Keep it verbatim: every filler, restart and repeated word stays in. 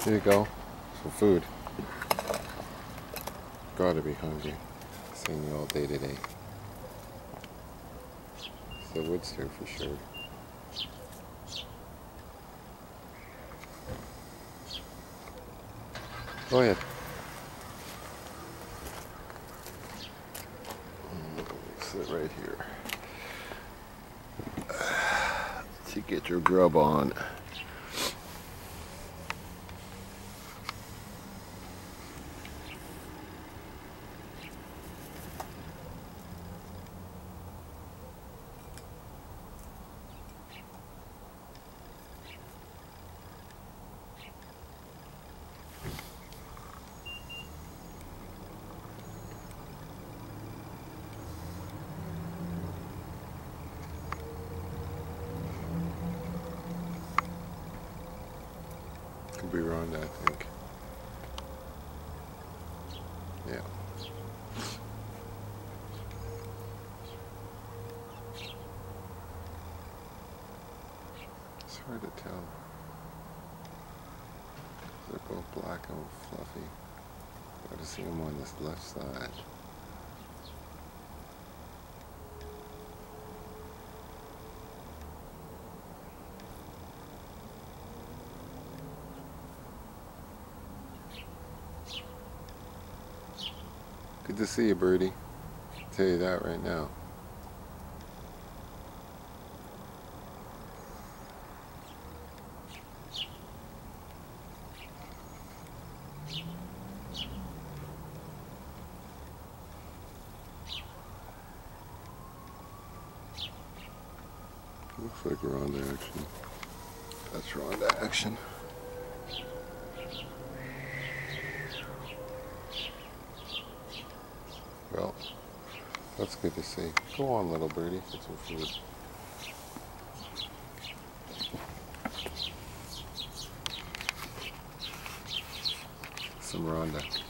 Here you go. Some food. Gotta be hungry. Seeing you all day today. So wood stew for sure. Go ahead. Sit right here. To get your grub on. Could be wrong, I think. Yeah. It's hard to tell. They're both black and fluffy. Gotta see them on this left side. Good to see you, birdie. I'll tell you that right now. Looks like we're on to action. That's we're on to action. Well, that's good to see. Go on, little birdie, get some food. Some Rhonda.